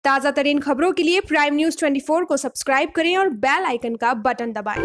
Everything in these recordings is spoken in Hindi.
ताज़ा तरीन खबरों के लिए प्राइम न्यूज़ 24 को सब्सक्राइब करें और बेल आइकन का बटन दबाएं।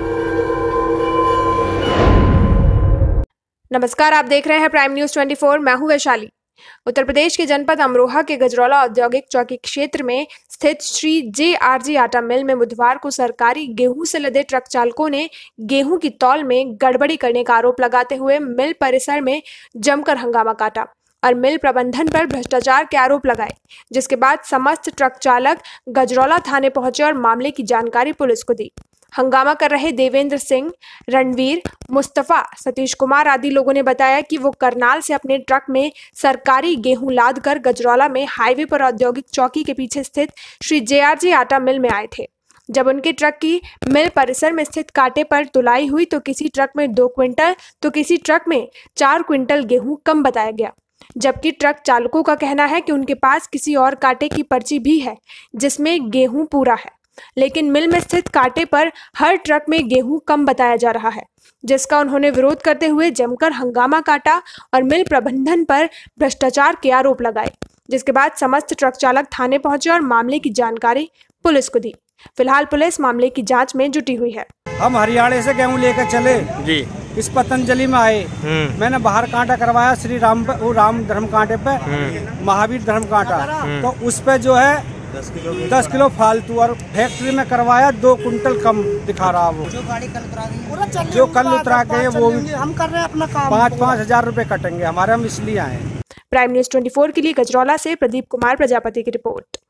नमस्कार, आप देख रहे हैं प्राइम न्यूज़ 24। मैं हूं वैशाली। उत्तर प्रदेश के जनपद अमरोहा के गजरौला औद्योगिक चौकी क्षेत्र में स्थित श्री JRG आटा मिल में बुधवार को सरकारी गेहूं से लदे ट्रक चालकों ने गेहूं की तौल में गड़बड़ी करने का आरोप लगाते हुए मिल परिसर में जमकर हंगामा काटा और मिल प्रबंधन पर भ्रष्टाचार के आरोप लगाए, जिसके बाद समस्त ट्रक चालक गजरौला थाने पहुंचे और मामले की जानकारी पुलिस को दी। हंगामा कर रहे देवेंद्र सिंह, रणवीर, मुस्तफा, सतीश कुमार आदि लोगों ने बताया कि वो करनाल से अपने ट्रक में सरकारी गेहूं लाद कर गजरौला में हाईवे पर औद्योगिक चौकी के पीछे स्थित श्री JRG आटा मिल में आए थे। जब उनके ट्रक की मिल परिसर में स्थित कांटे पर तुलाई हुई तो किसी ट्रक में 2 क्विंटल तो किसी ट्रक में 4 क्विंटल गेहूं कम बताया गया, जबकि ट्रक चालकों का कहना है कि उनके पास किसी और कांटे की पर्ची भी है जिसमें गेहूं पूरा है, लेकिन मिल में स्थित कांटे पर हर ट्रक में गेहूं कम बताया जा रहा है, जिसका उन्होंने विरोध करते हुए जमकर हंगामा काटा और मिल प्रबंधन पर भ्रष्टाचार के आरोप लगाए, जिसके बाद समस्त ट्रक चालक थाने पहुंचे और मामले की जानकारी पुलिस को दी। फिलहाल पुलिस मामले की जांच में जुटी हुई है। हम हरियाणा से गेहूं लेकर चले जी, इस पतंजलि में आए। मैंने बाहर कांटा करवाया श्री राम धर्म कांटे पे, महावीर धर्म कांटा, तो उस पे जो है 10 किलो फालतू, और फैक्ट्री में करवाया 2 कुंटल कम दिखा रहा। वो जो कल उतरा के वो हम कर रहे हैं अपना काम, 5-5 हजार रुपए कटेंगे हमारे, हम इसलिए आए। प्राइम न्यूज़ 24 के लिए गजरौला से प्रदीप कुमार प्रजापति की रिपोर्ट।